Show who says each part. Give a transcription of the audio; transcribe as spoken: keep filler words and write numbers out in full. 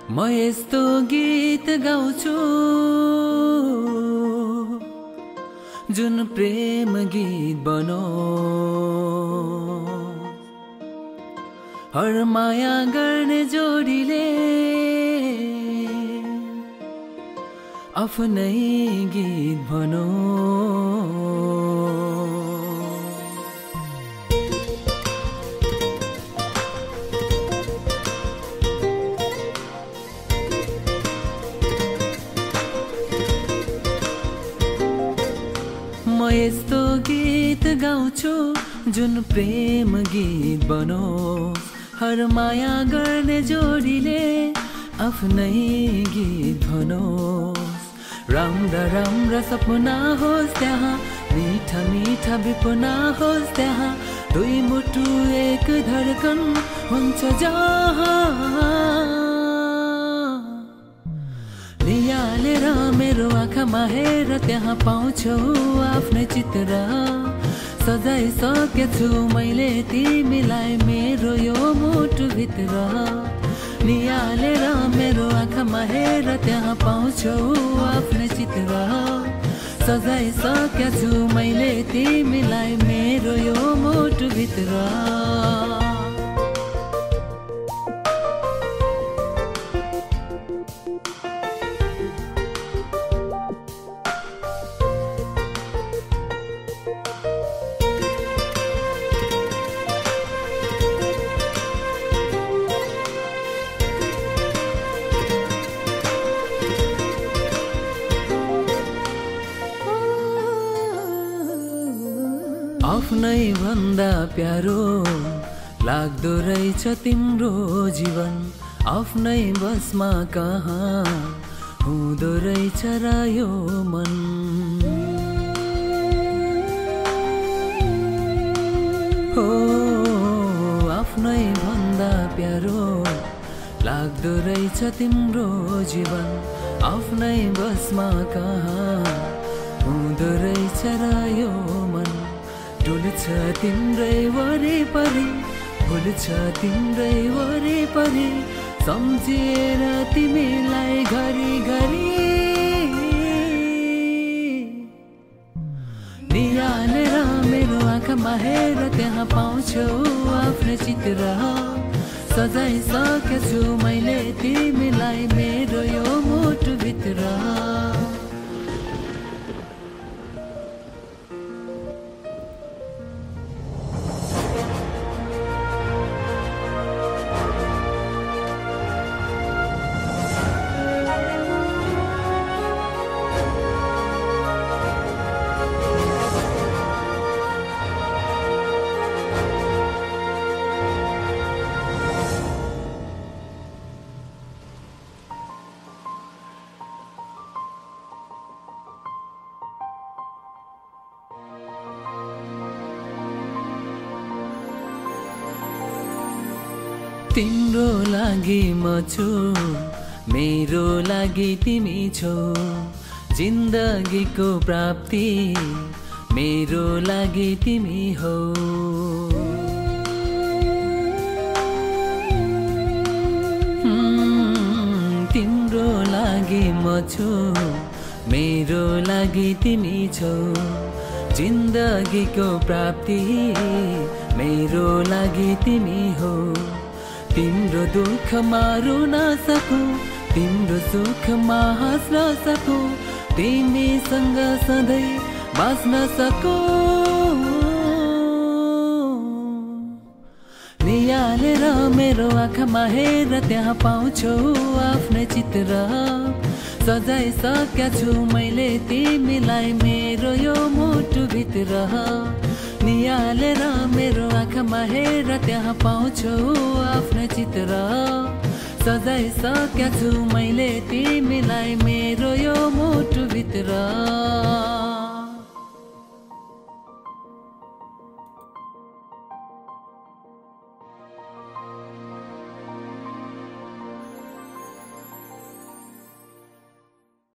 Speaker 1: म यस्तो गीत गाउँछु जुन प्रेम गीत बनो हर माया गर्ने जोडीले आफ्नै गीत भनो म यस्तो गीत गाउँछु जुन प्रेम गीत बनो हर माया गर्ने जोडीले आफ्नै गीत भनोस् राम्रा राम्रा सपना होस् त्यहाँ मिठा मिठा विपना होस् त्यहाँ दुई मुटु एक धडकन हुन्छ जहाँ नियालेर मेरो आँखामा हेर त्यहाँ पाउँछौ आफ्नै चित्र सजाइसकेछु मैले तिमीलाई मेरो यो मुटुभित्र नियालेर मेरो आँखामा हेर त्यहाँ पाउँछौ आफ्नै चित्र सजाइसकेछु मैले तिमीलाई मेरो यो मुटुभित्र आफ्नै भन्दा प्यारो लाग्दो रहेछ तिम्रो जीवन आफ्नै बसमा कहाँ हुँदो रहेछ र यो मन हो आफ्नै भन्दा प्यारो लाग्दो रहेछ तिम्रो जीवन आफ्नै बसमा कहाँ हुँदो रहेछ र यो मन डुल्छ तिम्रै वरिपरि भुल्छ तिम्रै वरिपरि सम्झिएर तिमीलाई घरि घरि नियालेर मेरो आँखामा हेर त्यहाँ पाउँछौ आफ्नै चित्र सजाइसकेछु मैले तिमीलाई मेरो यो मुटुभित्र तिम्रो लागि म छु मेरो लागि तिमी छौ जिन्दगीको प्राप्ति मेरो लागि तिमी हौ तिम्रो लागि म छु मेरो लागि तिमी छौ जिन्दगीको प्राप्ति मेरो लागि तिमी हौ तिम्रो दुःखमा रुन सकु तिम्रो सुखमा हाँस्न सकु तिमीसँग सधैँ बाँच्न सकु नियालेर मेरो आँखामा हेर त्यहाँ पाउँछौ आफ्नै चित्र सजाइसकेछु मैले तिमीलाई मेरो यो मुटुभित्र नियालेर मेरो आँखामा हेर त्यहाँ पाउँछौ आफ्नै चित्र सजाइसकेछु मैले तिमीलाई मेरो यो मुटुभित्र